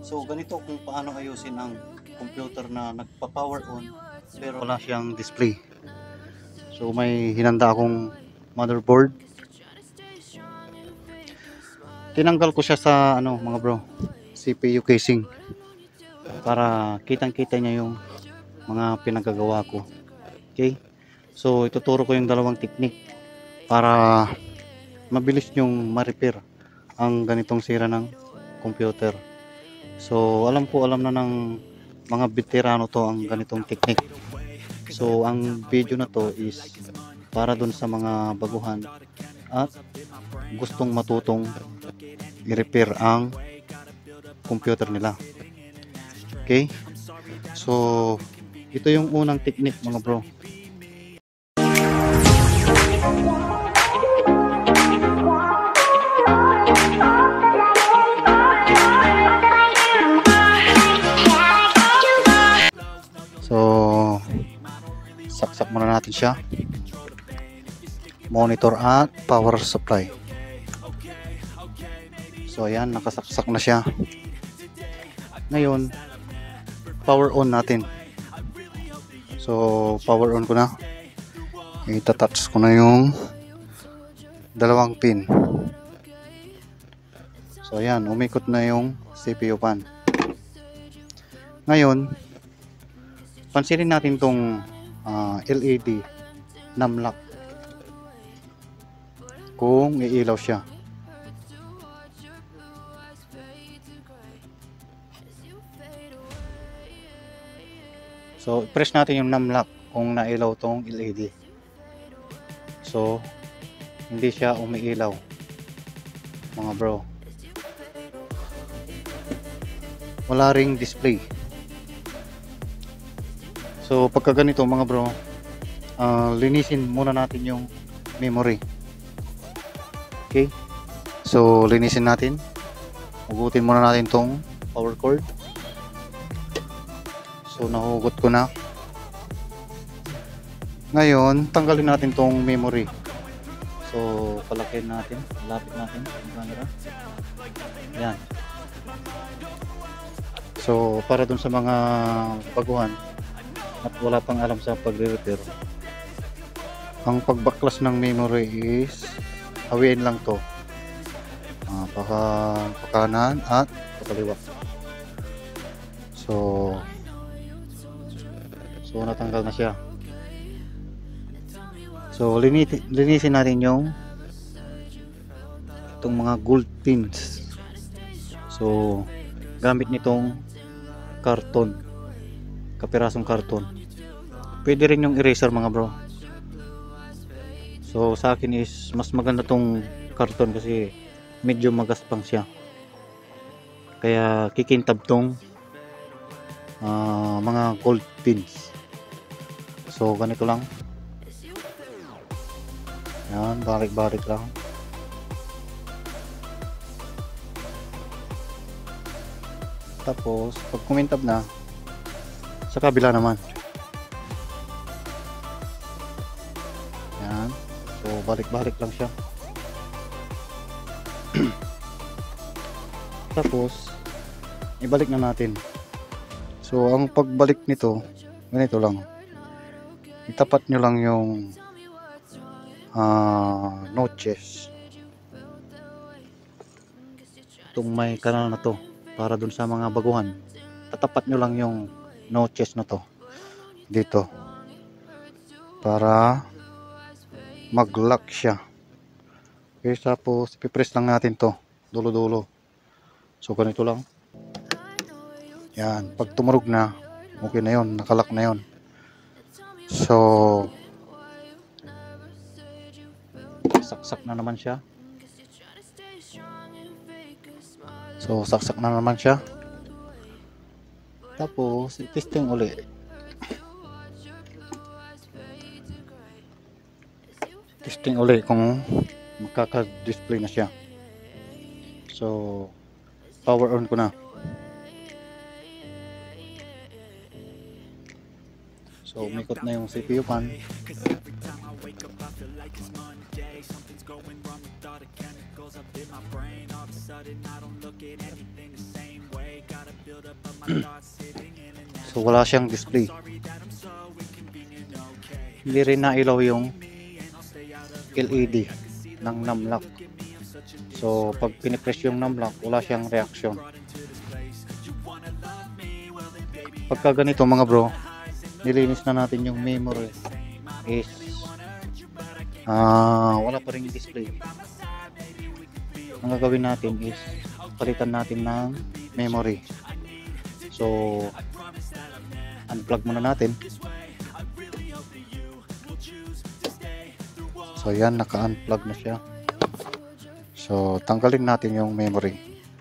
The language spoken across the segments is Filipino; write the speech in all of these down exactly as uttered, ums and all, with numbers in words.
So ganito kung paano ayusin ang computer na nagpa-power on pero wala siyang display. So may hinanda akong motherboard. Tinanggal ko siya sa ano mga bro, C P U casing para kitang-kita niya yung mga pinagagawa ko. Okay? So ituturo ko yung dalawang technique para mabilis nyong ma-repair ang ganitong sira ng computer. So alam po alam na ng mga veterano to ang ganitong technique. So ang video na to is para dun sa mga baguhan at gustong matutong i-repair ang computer nila. Okay? So ito yung unang technique mga bro. So saksak muna natin siya, monitor at power supply. So ayan, nakasaksak na siya. Ngayon power on natin. So power on ko na, itatouch ko na yung dalawang pin. So ayan, umikot na yung C P U fan. Ngayon pansinin natin tong uh, L E D numlock kung iilaw siya. So press natin yung numlock kung nailaw tong L E D. So hindi siya umiilaw mga bro. Wala ring display. So pagka ganito mga bro, uh, linisin muna natin yung memory. Okay, so linisin natin, hugutin muna natin tong power cord. So nahugot ko na. Ngayon tanggalin natin tong memory. So palakin natin, lapit natin yung camera. Yan. So para dun sa mga baguhan at wala pang alam sa pagre-repair, ang pagbaklas ng memory is hawiin lang to, uh, paka, pakanan at pakaliwa. So so natanggal na siya. So linisin, linisin natin yung itong mga gold pins. So gamit nitong karton, kapirasong karton. Pwede rin yung eraser mga bro. So sa akin is mas maganda tong karton kasi medyo magaspang siya, kaya kikintab tong uh, mga gold pins. So ganito lang, yan, balik-balik lang. Tapos pag kumintab na, sa kabila naman. Yan. So balik-balik lang siya. Tapos ibalik na natin. So ang pagbalik nito, ganito lang. Itapat nyo lang yung uh, notches. Itong may kanal na to, para dun sa mga baguhan, tatapat nyo lang yung notches na to dito para mag-lock siya. Okay, tapos ipipress lang natin to dulo-dulo. So ganito lang. Yan, pag tumurog na, okay na yon, nakalock na yon. So saksak na naman siya. So saksak na naman siya. Tapos testing uli. Testing uli kung makaka-display na siya. So power on ko na. So umikot na yung C P U fan. Chemicals up in my brain, all of a sudden I don't look at anything the same way. Gotta So wala siyang display. Hindi rin nailaw yung L E D ng numlock. So pag pinipress yung numlock, wala siyang reaction. Pagka ganito mga bro, nilinis na natin yung memory, is ah wala pa rin display. Ang gagawin natin is palitan natin ng memory. So unplug muna natin. So yan, naka-unplug na siya. So tanggalin natin yung memory.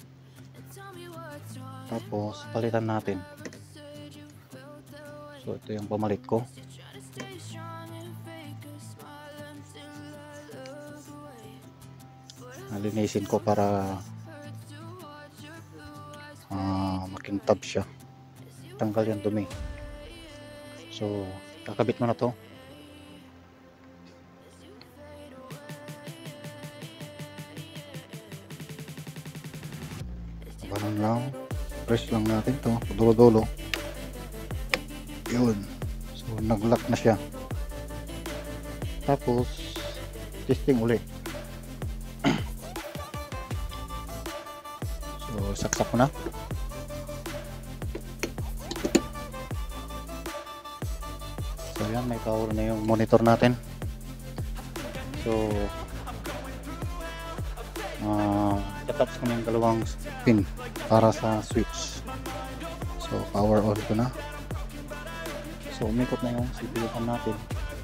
Tapos palitan natin. So ito yung pamalit ko. Nalinisin ko para uh, makintab siya. Tanggal yung dumi. So kakabit mo na to. Ganun lang. Press lang natin to. Dulo-dulo. Yun. So nag-lock na siya. Tapos testing ulit. So saksak ko na. So yan, may power na yung monitor natin. So uh, tatapos ko na yung dalawang pin para sa switch. So power on ko na. So umikot na yung C P U natin.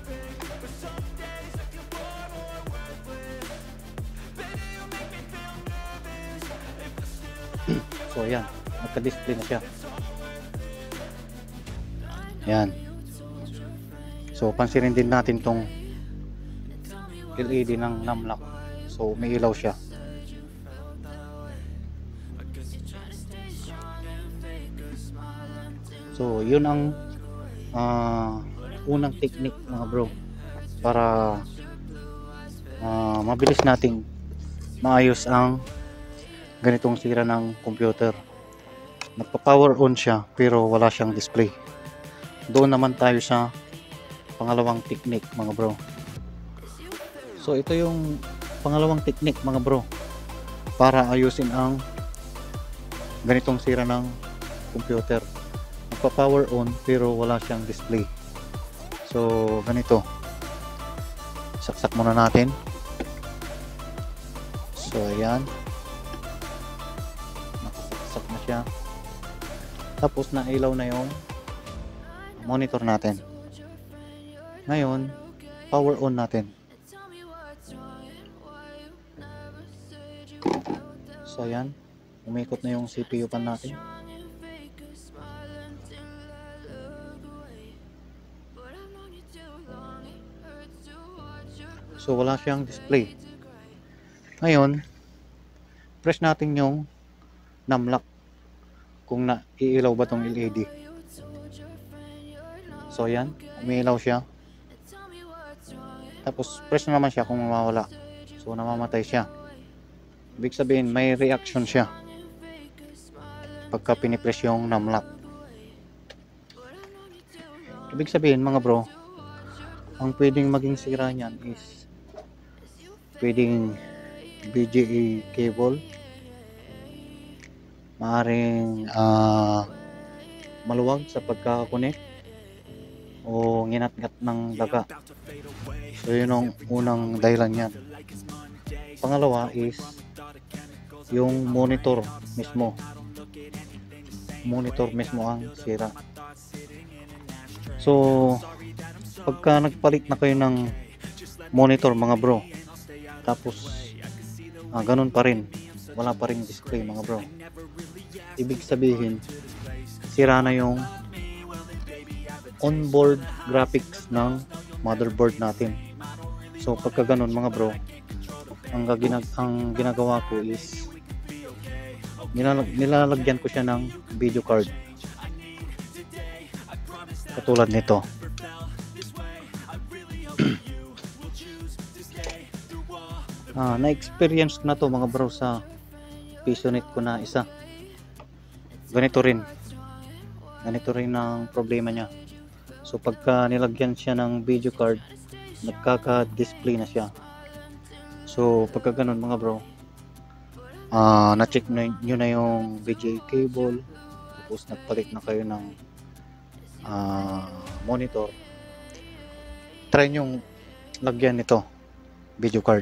So yan, nagka-display na siya. Yan. So pansinin din natin tong L E D ng numlock. So may ilaw siya. So yun ang uh, unang technique mga bro, para uh, mabilis nating maayos ang ganitong sira ng computer. Nagpa-power on siya pero wala siyang display. Doon naman tayo sa pangalawang technique mga bro. So ito yung pangalawang technique mga bro, para ayusin ang ganitong sira ng computer. Nagpa-power on pero wala siyang display. So ganito, saksak muna natin. So ayan, nakasaksak na siya. Tapos nailaw na yung monitor natin. Ngayon power on natin. So ayan, umikot na yung C P U pan natin. So wala siyang display. Ngayon press natin yung numlock kung naiilaw ba tong L E D. So ayan, umiilaw siya. Tapos press na naman siya kung mawawala. So namamatay siya. Ibig sabihin may reaction siya pagka pinipress yung numlock. Ibig sabihin mga bro, ang pwedeng maging sira niyan is pwedeng V G A cable, maaring uh, maluwag sa pagkakakonek, o nginat-ngat ng daga. So yun ang unang dahilan yan. Pangalawa is yung monitor mismo. Monitor mismo ang sira. So pagka nagpalit na kayo ng monitor mga bro, tapos ah, ganun pa rin, wala pa rin display mga bro, ibig sabihin sira na yung onboard graphics ng motherboard natin. So pagka ganun mga bro, ang, ginag ang ginagawa ko is nilalag nilalagyan ko siya ng video card katulad nito. Ah, na-experience ko na to mga bro sa Pisonet ko na isa. ganito rin. Ganito rin ang problema niya. So pagka nilagyan siya ng video card, nagkaka-display na siya. So pagka ganun mga bro, ah na-check na nyo na yung V G A cable, tapos nagpalit na kayo ng ah, monitor, try nyo lagyan nito video card.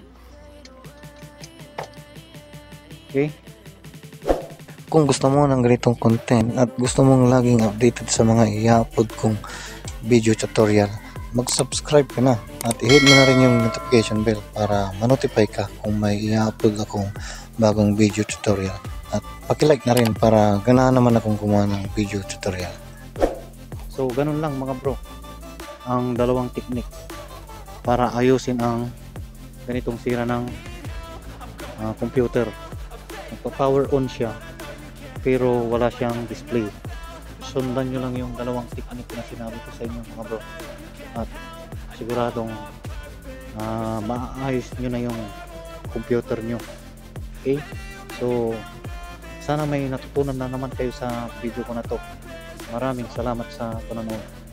Okay? Kung gusto mo ng ganitong content at gusto mong laging updated sa mga i-upload kong video tutorial, mag-subscribe ka na at i-hit mo na rin yung notification bell para ma-notify ka kung may i-upload akong bagong video tutorial. At paki-like na rin para ganahan naman akong gumawa ng video tutorial. So ganun lang mga bro, ang dalawang technique para ayusin ang ganitong sira ng ah, computer. Nagpa-power on siya pero wala siyang display. Sundan nyo lang yung dalawang technique na sinabi ko sa inyo mga bro, at siguradong uh, maayos nyo na yung computer nyo. Okay, so sana may natutunan na naman kayo sa video ko na to. Maraming salamat sa panonood.